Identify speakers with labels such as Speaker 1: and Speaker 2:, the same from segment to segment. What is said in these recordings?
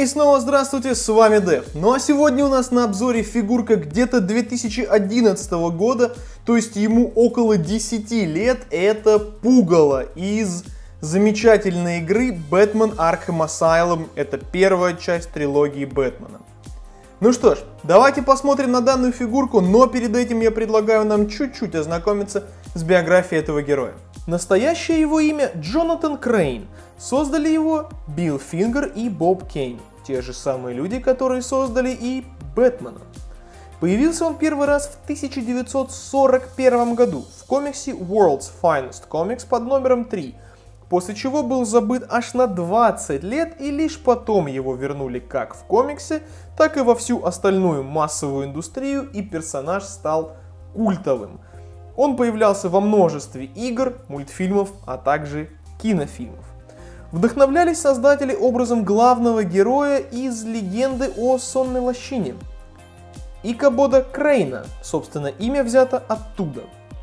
Speaker 1: И снова здравствуйте, с вами Дэв. Ну а сегодня у нас на обзоре фигурка где-то 2011 года, то есть ему около 10 лет. Это Пугало из замечательной игры Batman Arkham Asylum. Это первая часть трилогии Бэтмена. Ну что ж, давайте посмотрим на данную фигурку, но перед этим я предлагаю нам чуть-чуть ознакомиться с биографией этого героя. Настоящее его имя Джонатан Крейн. Создали его Билл Фингер и Боб Кейн. Те же самые люди, которые создали и Бэтмена. Появился он первый раз в 1941 году в комиксе World's Finest Comics под номером 3, после чего был забыт аж на 20 лет, и лишь потом его вернули как в комиксе, так и во всю остальную массовую индустрию, и персонаж стал культовым. Он появлялся во множестве игр, мультфильмов, а также кинофильмов. Вдохновлялись создатели образом главного героя из легенды о сонной лощине. Икабода Крейна, собственно, имя взято оттуда.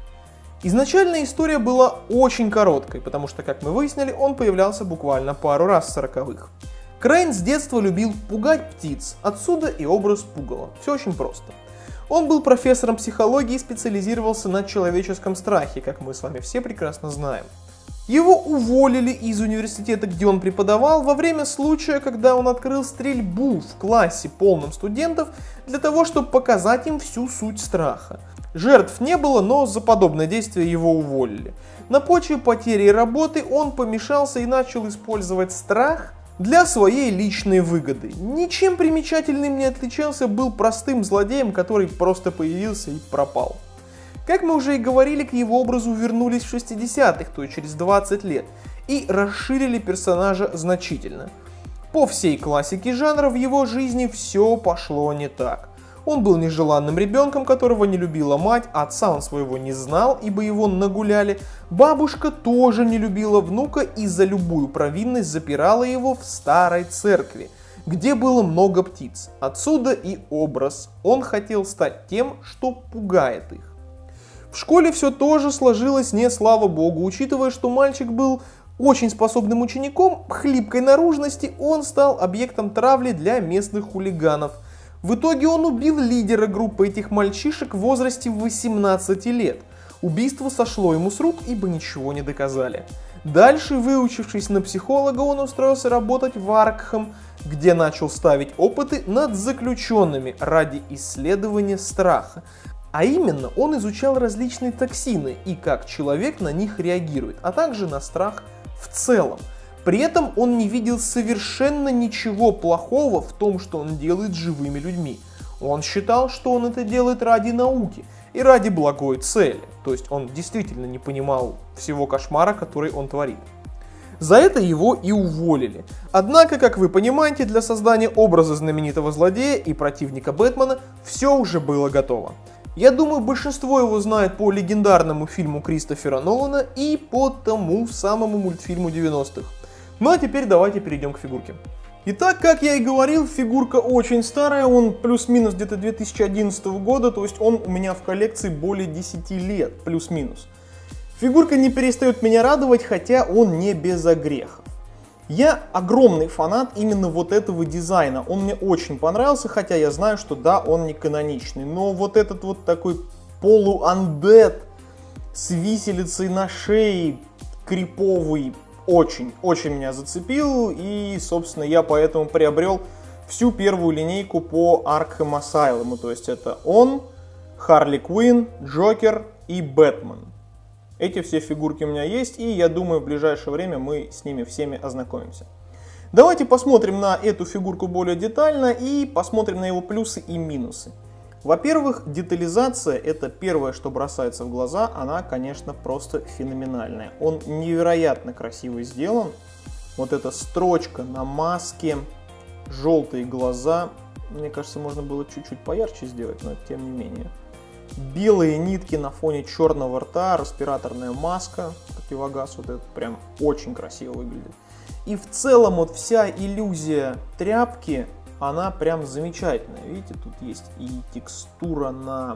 Speaker 1: Изначально история была очень короткой, потому что, как мы выяснили, он появлялся буквально пару раз в 40-х. Крейн с детства любил пугать птиц, отсюда и образ Пугала. Все очень просто. Он был профессором психологии и специализировался на человеческом страхе, как мы с вами все прекрасно знаем. Его уволили из университета, где он преподавал, во время случая, когда он открыл стрельбу в классе, полном студентов, для того, чтобы показать им всю суть страха. Жертв не было, но за подобное действие его уволили. На почве потери работы он помешался и начал использовать страх для своей личной выгоды. Ничем примечательным не отличался, был простым злодеем, который просто появился и пропал. Как мы уже и говорили, к его образу вернулись в 60-х, то есть через 20 лет, и расширили персонажа значительно. По всей классике жанра в его жизни все пошло не так. Он был нежеланным ребенком, которого не любила мать, отца он своего не знал, ибо его нагуляли. Бабушка тоже не любила внука и за любую провинность запирала его в старой церкви, где было много птиц. Отсюда и образ. Он хотел стать тем, что пугает их. В школе все тоже сложилось не слава богу. Учитывая, что мальчик был очень способным учеником, хлипкой наружности, он стал объектом травли для местных хулиганов. В итоге он убил лидера группы этих мальчишек в возрасте 18 лет. Убийство сошло ему с рук, ибо ничего не доказали. Дальше, выучившись на психолога, он устроился работать в Аркхэм, где начал ставить опыты над заключенными ради исследования страха. А именно, он изучал различные токсины и как человек на них реагирует, а также на страх в целом. При этом он не видел совершенно ничего плохого в том, что он делает с живыми людьми. Он считал, что он это делает ради науки и ради благой цели. То есть он действительно не понимал всего кошмара, который он творит. За это его и уволили. Однако, как вы понимаете, для создания образа знаменитого злодея и противника Бэтмена все уже было готово. Я думаю, большинство его знает по легендарному фильму Кристофера Нолана и по тому самому мультфильму 90-х. Ну а теперь давайте перейдем к фигурке. Итак, как я и говорил, фигурка очень старая, он плюс-минус где-то 2011 года, то есть он у меня в коллекции более 10 лет, плюс-минус. Фигурка не перестает меня радовать, хотя он не без огрехов. Я огромный фанат именно вот этого дизайна, он мне очень понравился, хотя я знаю, что да, он не каноничный, но вот этот вот такой полу-андед с виселицей на шее, криповый, очень меня зацепил, и, собственно, я поэтому приобрел всю первую линейку по Arkham Asylum, то есть это он, Харли Квинн, Джокер и Бэтмен. Эти все фигурки у меня есть, и я думаю, в ближайшее время мы с ними всеми ознакомимся. Давайте посмотрим на эту фигурку более детально и посмотрим на его плюсы и минусы. Во-первых, детализация — это первое, что бросается в глаза, она, конечно, просто феноменальная. Он невероятно красиво сделан. Вот эта строчка на маске, желтые глаза, мне кажется, можно было чуть-чуть поярче сделать, но тем не менее. Белые нитки на фоне черного рта, респираторная маска, противогаз, вот это прям очень красиво выглядит. И в целом вот вся иллюзия тряпки, она прям замечательная. Видите, тут есть и текстура на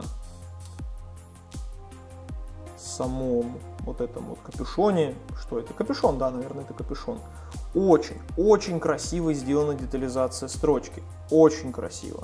Speaker 1: самом вот этом вот капюшоне. Что это? Капюшон, да, наверное, это капюшон. очень красиво сделана детализация строчки. Очень красиво.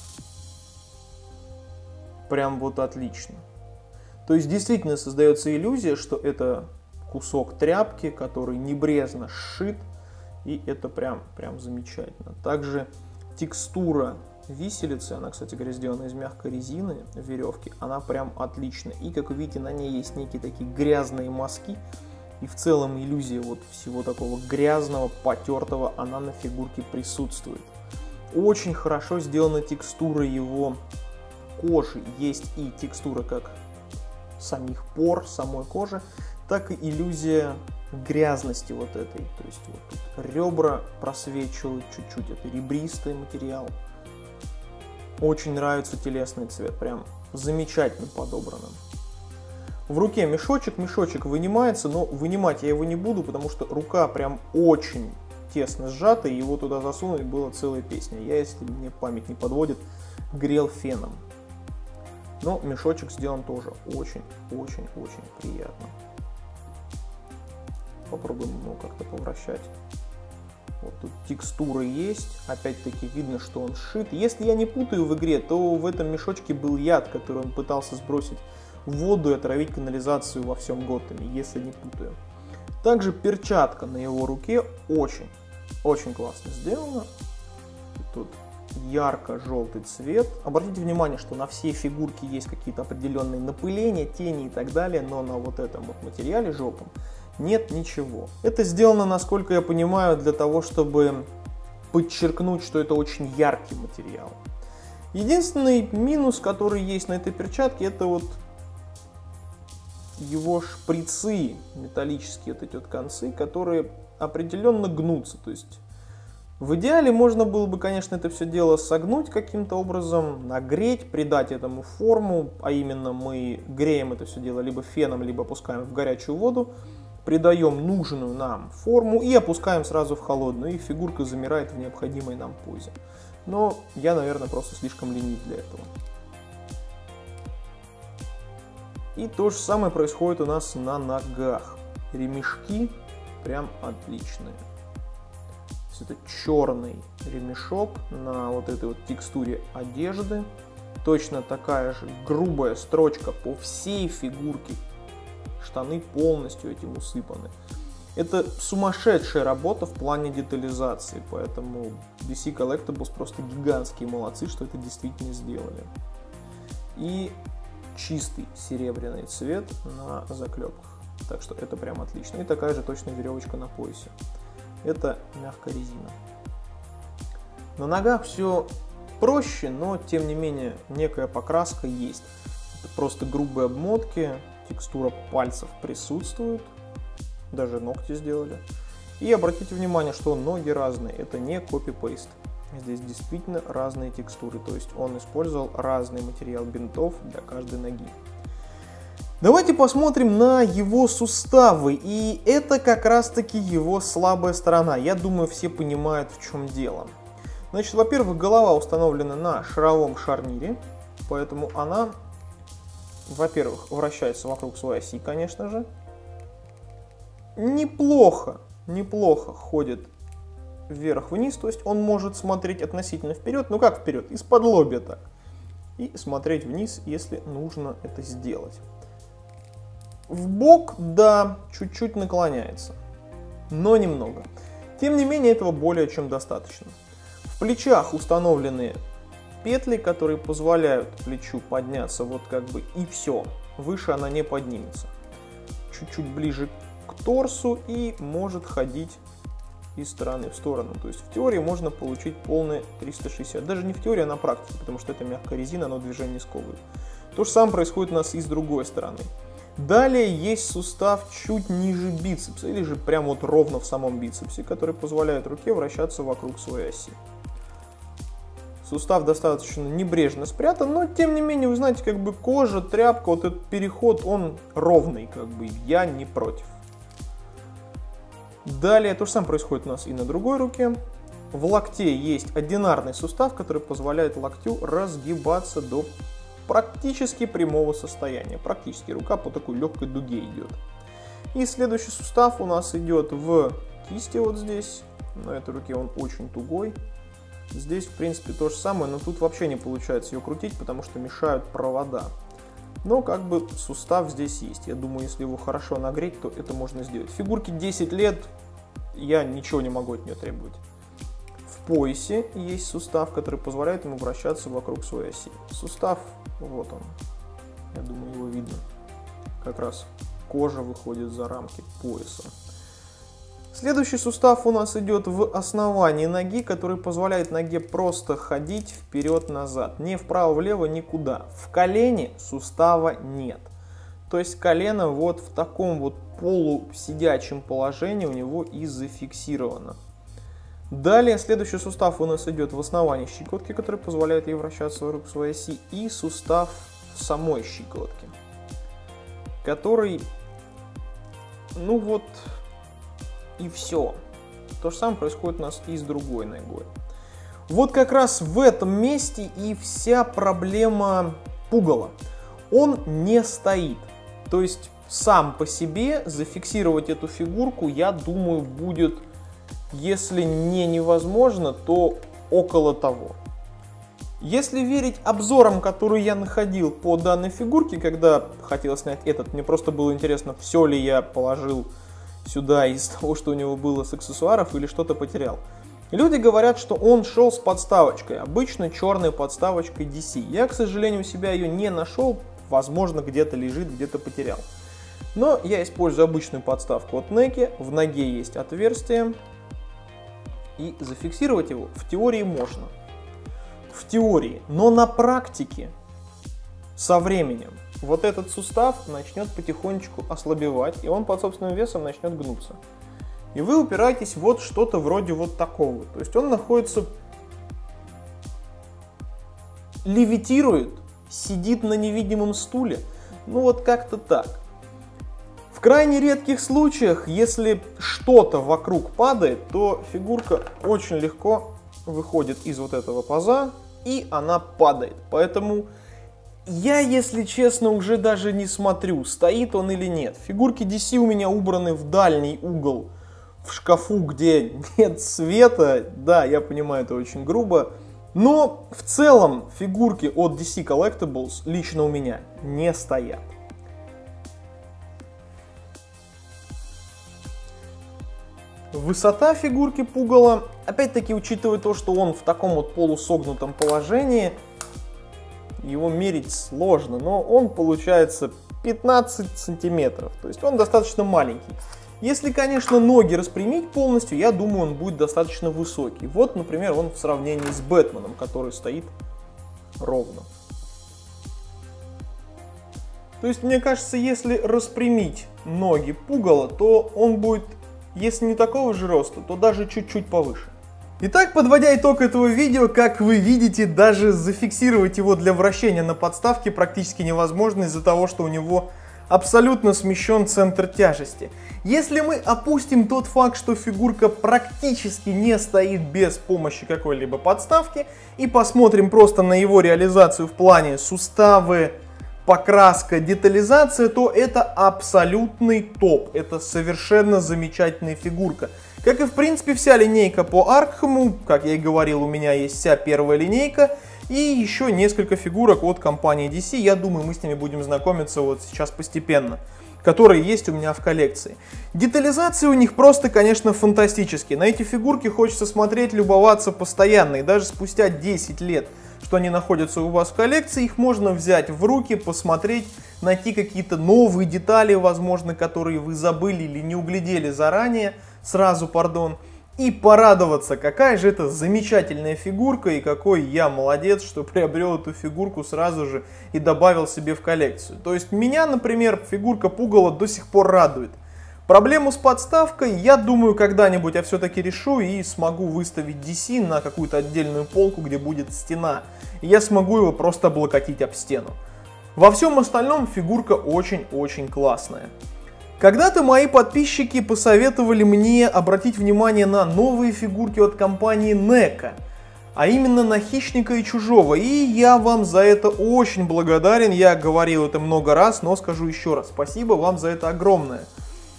Speaker 1: Прям вот отлично. То есть действительно создается иллюзия, что это кусок тряпки, который небрежно сшит. И это прям замечательно. Также текстура виселицы, она, кстати говоря, сделана из мягкой резины, веревки, она прям отличная. И, как вы видите, на ней есть некие такие грязные мазки. И в целом иллюзия вот всего такого грязного, потертого, она на фигурке присутствует. Очень хорошо сделана текстура его кожи. Есть и текстура как самих пор, самой кожи, так и иллюзия грязности вот этой. То есть вот тут ребра просвечивают чуть-чуть, это ребристый материал. Очень нравится телесный цвет, прям замечательно подобрано. В руке мешочек, мешочек вынимается, но вынимать я его не буду, потому что рука прям очень тесно сжата, и его туда засунуть было целая песня. Я, если мне память не подводит, грел феном. Но мешочек сделан тоже очень приятно. Попробуем его как-то повращать. Вот тут текстура есть, опять-таки видно, что он сшит. Если я не путаю в игре, то в этом мешочке был яд, который он пытался сбросить в воду и отравить канализацию во всем Готэме, если не путаю. Также перчатка на его руке очень классно сделана. И тут ярко-желтый цвет. Обратите внимание, что на всей фигурке есть какие-то определенные напыления, тени и так далее, но на вот этом вот материале желтом нет ничего. Это сделано, насколько я понимаю, для того, чтобы подчеркнуть, что это очень яркий материал. Единственный минус, который есть на этой перчатке, это вот его шприцы металлические, вот эти вот концы, которые определенно гнутся. То есть в идеале можно было бы, конечно, это все дело согнуть каким-то образом, нагреть, придать этому форму, а именно мы греем это все дело либо феном, либо опускаем в горячую воду, придаем нужную нам форму и опускаем сразу в холодную, и фигурка замирает в необходимой нам позе. Но я, наверное, просто слишком ленив для этого. И то же самое происходит у нас на ногах. Ремешки прям отличные. Это черный ремешок на вот этой вот текстуре одежды. Точно такая же грубая строчка по всей фигурке. Штаны полностью этим усыпаны. Это сумасшедшая работа в плане детализации, поэтому DC Collectibles просто гигантские молодцы, что это действительно сделали. И чистый серебряный цвет на заклепках. Так что это прям отлично. И такая же точно веревочка на поясе. Это мягкая резина. На ногах все проще, но тем не менее некая покраска есть. Это просто грубые обмотки, текстура пальцев присутствует, даже ногти сделали. И обратите внимание, что ноги разные, это не копи-пейст. Здесь действительно разные текстуры, то есть он использовал разный материал бинтов для каждой ноги. Давайте посмотрим на его суставы, и это как раз таки его слабая сторона. Я думаю, все понимают, в чем дело. Значит, во-первых, голова установлена на шаровом шарнире, поэтому она, во-первых, вращается вокруг своей оси, конечно же. Неплохо ходит вверх-вниз, то есть он может смотреть относительно вперед, ну как вперед, из-под лобья так, и смотреть вниз, если нужно это сделать. В бок, да, чуть-чуть наклоняется, но немного. Тем не менее, этого более чем достаточно. В плечах установлены петли, которые позволяют плечу подняться вот как бы и все. Выше она не поднимется. Чуть-чуть ближе к торсу и может ходить из стороны в сторону. То есть в теории можно получить полное 360. Даже не в теории, а на практике, потому что это мягкая резина, но движение не сковывает. То же самое происходит у нас и с другой стороны. Далее есть сустав чуть ниже бицепса, или же прямо вот ровно в самом бицепсе, который позволяет руке вращаться вокруг своей оси. Сустав достаточно небрежно спрятан, но тем не менее, вы знаете, как бы кожа, тряпка, вот этот переход, он ровный, как бы, я не против. Далее то же самое происходит у нас и на другой руке. В локте есть одинарный сустав, который позволяет локтю разгибаться до практически прямого состояния. Практически рука по такой легкой дуге идет. И следующий сустав у нас идет в кисти вот здесь. На этой руке он очень тугой. Здесь, в принципе, то же самое, но тут вообще не получается ее крутить, потому что мешают провода. Но как бы сустав здесь есть. Я думаю, если его хорошо нагреть, то это можно сделать. Фигурке 10 лет, я ничего не могу от нее требовать. В поясе есть сустав, который позволяет ему вращаться вокруг своей оси. Сустав, вот он. Я думаю, его видно. Как раз кожа выходит за рамки пояса. Следующий сустав у нас идет в основании ноги, который позволяет ноге просто ходить вперед-назад. Не вправо-влево, никуда. В колене сустава нет. То есть колено вот в таком вот полусидячем положении у него и зафиксировано. Далее следующий сустав у нас идет в основании щиколотки, который позволяет ей вращаться вокруг своей оси. И сустав в самой щиколотке, который, ну вот... И все. То же самое происходит у нас и с другой ногой. Вот как раз в этом месте и вся проблема пугала. Он не стоит. То есть сам по себе зафиксировать эту фигурку, я думаю, будет, если не невозможно, то около того. Если верить обзорам, которые я находил по данной фигурке, когда хотел снять этот, мне просто было интересно, все ли я положил сюда из того, что у него было с аксессуаров, или что-то потерял. Люди говорят, что он шел с подставочкой, обычной черной подставочкой DC. Я, к сожалению, у себя ее не нашел, возможно, где-то лежит, где-то потерял. Но я использую обычную подставку от Neki, в ноге есть отверстие, и зафиксировать его в теории можно. В теории, но на практике со временем вот этот сустав начнет потихонечку ослабевать, и он под собственным весом начнет гнуться. И вы упираетесь вот что-то вроде вот такого. То есть он находится, левитирует, сидит на невидимом стуле. Ну вот как-то так. В крайне редких случаях, если что-то вокруг падает, то фигурка очень легко выходит из вот этого паза, и она падает. Поэтому... Я, если честно, уже даже не смотрю, стоит он или нет. Фигурки DC у меня убраны в дальний угол в шкафу, где нет света. Да, я понимаю, это очень грубо. Но в целом фигурки от DC Collectibles лично у меня не стоят. Высота фигурки пугала, опять-таки учитывая то, что он в таком вот полусогнутом положении, его мерить сложно, но он получается 15 сантиметров, то есть он достаточно маленький. Если, конечно, ноги распрямить полностью, я думаю, он будет достаточно высокий. Вот, например, он в сравнении с Бэтменом, который стоит ровно. То есть, мне кажется, если распрямить ноги пугала, то он будет, если не такого же роста, то даже чуть-чуть повыше. Итак, подводя итог этого видео, как вы видите, даже зафиксировать его для вращения на подставке практически невозможно из-за того, что у него абсолютно смещен центр тяжести. Если мы опустим тот факт, что фигурка практически не стоит без помощи какой-либо подставки, и посмотрим просто на его реализацию в плане суставы, покраска, детализация, то это абсолютный топ. Это совершенно замечательная фигурка. Как и в принципе вся линейка по Аркхэму, как я и говорил, у меня есть вся первая линейка и еще несколько фигурок от компании DC. Я думаю, мы с ними будем знакомиться вот сейчас постепенно, которые есть у меня в коллекции. Детализация у них просто, конечно, фантастические. На эти фигурки хочется смотреть, любоваться постоянно. И даже спустя 10 лет, что они находятся у вас в коллекции, их можно взять в руки, посмотреть, найти какие-то новые детали, возможно, которые вы забыли или не углядели заранее, и порадоваться, какая же это замечательная фигурка и какой я молодец, что приобрел эту фигурку сразу же и добавил себе в коллекцию. То есть меня, например, фигурка пугала до сих пор радует. Проблему с подставкой, я думаю, когда-нибудь я все-таки решу и смогу выставить DC на какую-то отдельную полку, где будет стена. И я смогу его просто облокотить об стену. Во всем остальном фигурка очень-очень классная. Когда-то мои подписчики посоветовали мне обратить внимание на новые фигурки от компании NECA, а именно на Хищника и Чужого, и я вам за это очень благодарен, я говорил это много раз, но скажу еще раз, спасибо вам за это огромное.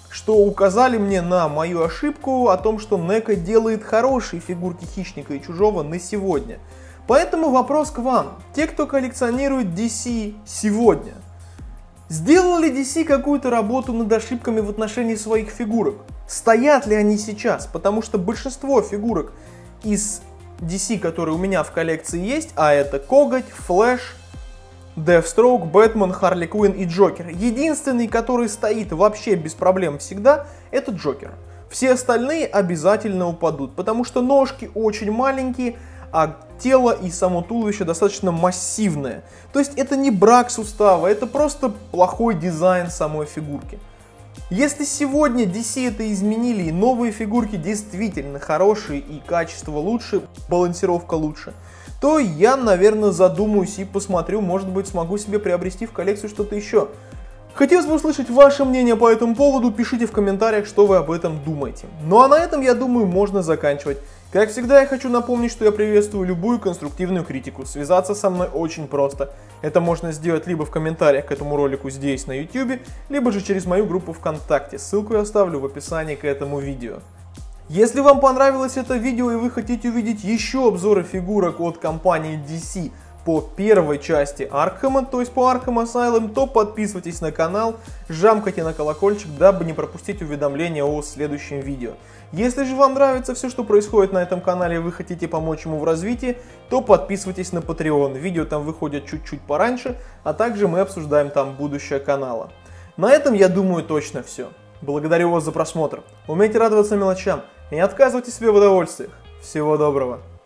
Speaker 1: что указали мне на мою ошибку о том, что NECA делает хорошие фигурки Хищника и Чужого на сегодня. Поэтому вопрос к вам, те, кто коллекционирует DC сегодня. Сделал ли DC какую-то работу над ошибками в отношении своих фигурок? Стоят ли они сейчас? Потому что большинство фигурок из DC, которые у меня в коллекции есть, а это Коготь, Флэш, Deathstroke, Бэтмен, Харли Квинн и Джокер. Единственный, который стоит вообще без проблем всегда, это Джокер. Все остальные обязательно упадут, потому что ножки очень маленькие, а тело и само туловище достаточно массивное. То есть это не брак сустава, это просто плохой дизайн самой фигурки. Если сегодня DC это изменили и новые фигурки действительно хорошие и качество лучше, балансировка лучше, то я, наверное, задумаюсь и посмотрю, может быть, смогу себе приобрести в коллекцию что-то еще. Хотелось бы услышать ваше мнение по этому поводу, пишите в комментариях, что вы об этом думаете. Ну а на этом, я думаю, можно заканчивать. Как всегда, я хочу напомнить, что я приветствую любую конструктивную критику. Связаться со мной очень просто. Это можно сделать либо в комментариях к этому ролику здесь на YouTube, либо же через мою группу ВКонтакте. Ссылку я оставлю в описании к этому видео. Если вам понравилось это видео и вы хотите увидеть еще обзоры фигурок от компании DC по первой части Аркхема, то есть по Arkham Asylum, то подписывайтесь на канал, жамкайте на колокольчик, дабы не пропустить уведомления о следующем видео. Если же вам нравится все, что происходит на этом канале, и вы хотите помочь ему в развитии, то подписывайтесь на Patreon. Видео там выходят чуть-чуть пораньше, а также мы обсуждаем там будущее канала. На этом, я думаю, точно все. Благодарю вас за просмотр. Умейте радоваться мелочам и не отказывайте себе в удовольствиях. Всего доброго.